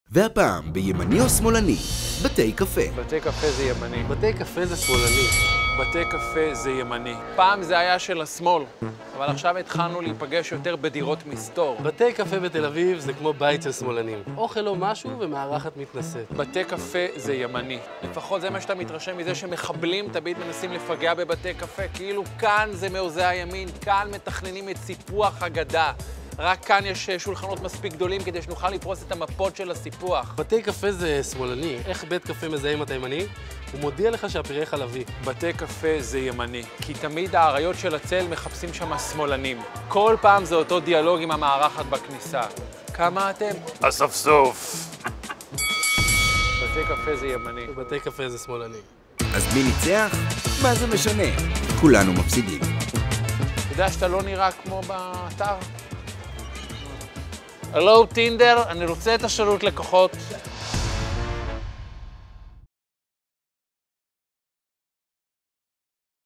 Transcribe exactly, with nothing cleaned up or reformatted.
והפעם בימני או שמאלני, בתי קפה. בתי קפה זה ימני. בתי קפה זה שמאלני. בתי קפה זה ימני. פעם זה היה של השמאל, אבל עכשיו התחלנו להיפגש יותר בדירות מסתור. בתי קפה בתל אביב זה כמו בית של שמאלנים. אוכל או משהו ומארחת מתנשאת. בתי קפה זה ימני. לפחות זה מה שאתה מתרשם מזה שמחבלים תמיד מנסים לפגע בבתי קפה. כאילו כאן זה מעוזי הימין, כאן מתכננים את סיפוח הגדה. רק כאן יש שולחנות מספיק גדולים כדי שנוכל לפרוס את המפות של הסיפוח. בתי קפה זה שמאלני. איך בית קפה מזהה אם אתה ימני? הוא מודיע לך שהפירה חלבי. בתי קפה זה ימני, כי תמיד האריות של הצל מחפשים שם שמאלנים. כל פעם זה אותו דיאלוג עם המארחת בכניסה. כמה אתם? אספסוף. בתי קפה זה ימני. בתי קפה זה שמאלני. אז מי ניצח? מה זה משנה? כולנו מפסידים. אתה יודע שאתה לא נראה כמו באתר? הלו, טינדר, אני רוצה את השירות לקוחות.